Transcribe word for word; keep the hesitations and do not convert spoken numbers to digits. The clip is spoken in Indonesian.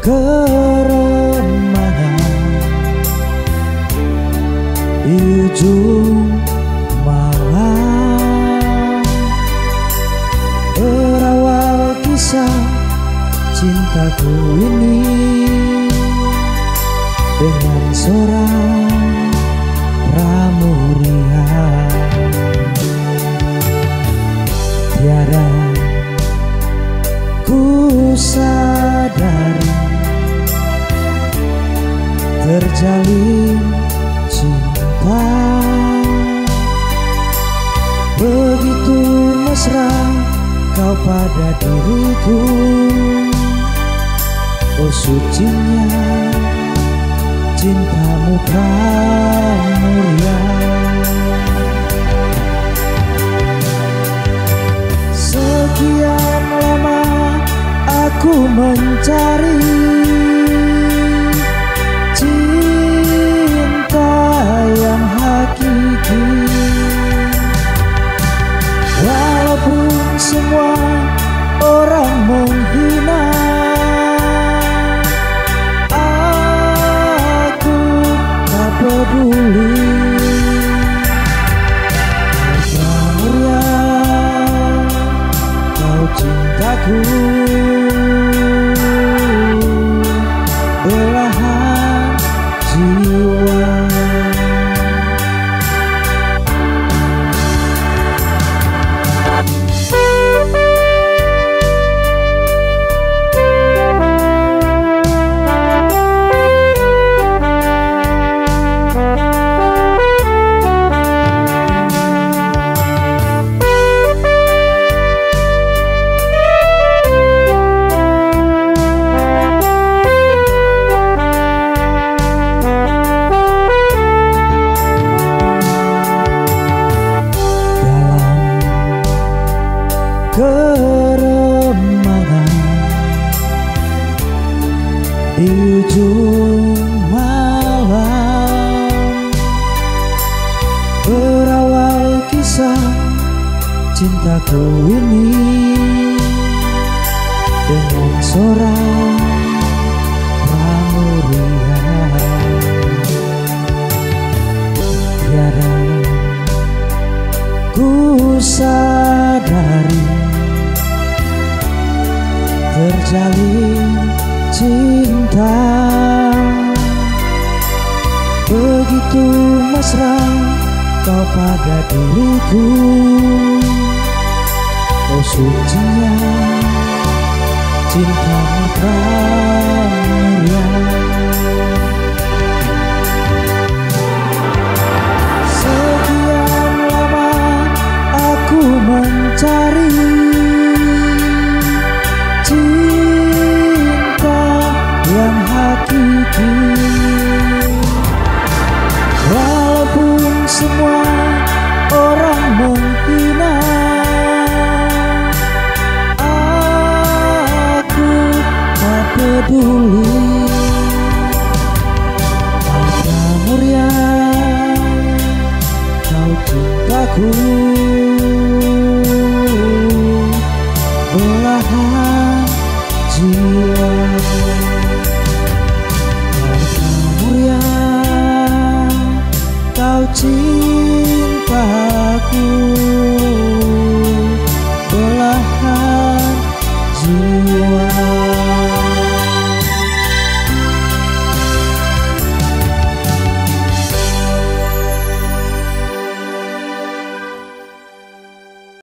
Keremangan di ujung malam, berawal kisah cintaku ini dengan seorang pramurian. Tiada ku sadari terjalin cinta begitu mesra kau pada diriku. Oh sucinya cintamu pramurian. Sekian lama aku mencari cinta yang hakiki, walaupun semua orang menghina, aku tak peduli. Pramurian, kau cintaku, belahan jiwa. Keremangan di ujung malam, berawal kisah cintaku ini dengan seorang pramurian. Tiada ku sadari terjalin cinta begitu mesra kau pada diriku. Oh sucinya cintamu pramurian. Sekian lama aku mencari cinta yang hakiki, walaupun semua orang menghina, aku tak peduli. Pramurian, kau cintaku, belahan jiwa. Pramurian, kau cintaku.